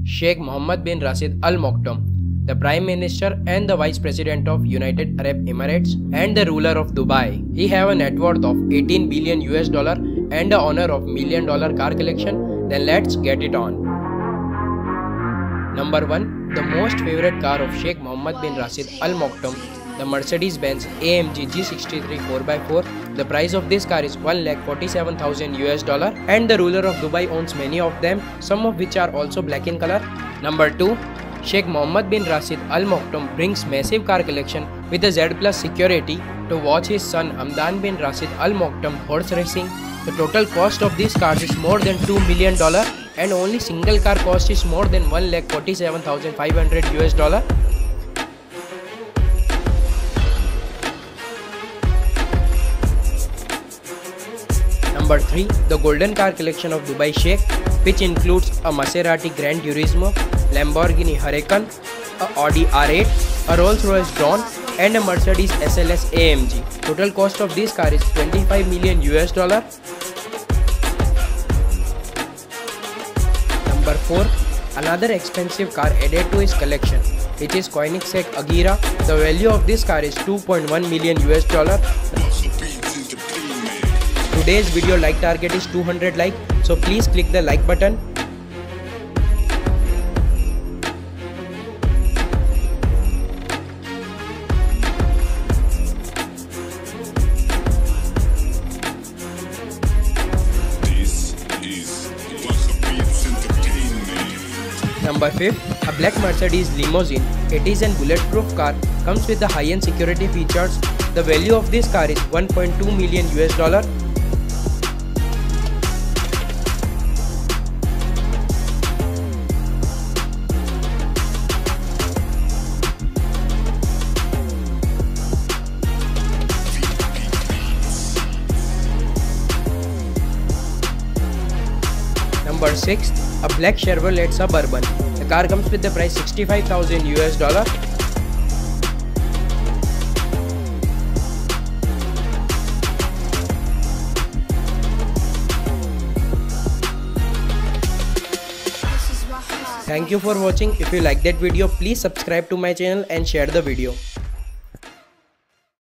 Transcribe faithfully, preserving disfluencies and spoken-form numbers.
Sheikh Mohammed bin Rashid Al Maktoum, the Prime Minister and the Vice President of United Arab Emirates and the ruler of Dubai. He have a net worth of eighteen billion U S dollar and a honor of million dollar car collection. Then let's get it on. Number one. The most favorite car of Sheikh Mohammed bin Rashid Al Maktoum, the Mercedes-Benz A M G G sixty-three four by four. The price of this car is one lakh forty-seven thousand U S dollar and the ruler of Dubai owns many of them, some of which are also black in color. Number two. Sheikh Mohammed bin Rashid Al Maktoum brings massive car collection with a Z Plus security to watch his son Hamdan bin Rashid Al Maktoum horse racing. The total cost of these cars is more than two million dollars and only single car cost is more than one lakh forty-seven thousand five hundred U S dollar. Number three. The golden car collection of Dubai Sheikh, which includes a Maserati Gran Turismo, Lamborghini Huracan, a Audi R eight, a Rolls-Royce Dawn and a Mercedes S L S A M G. Total cost of this car is twenty-five million U S dollar. Number four. Another expensive car added to his collection, which is Koenigsegg Agera. The value of this car is two point one million U S dollar. Today's video like target is two hundred likes, so please click the like button. Number five. A black Mercedes limousine. It is a bulletproof car, comes with the high-end security features. The value of this car is one point two million U S dollar. Number six. A black Chevrolet Suburban. The car comes with the price sixty-five thousand U S dollar. Thank you for watching. If you like that video, please subscribe to my channel and share the video.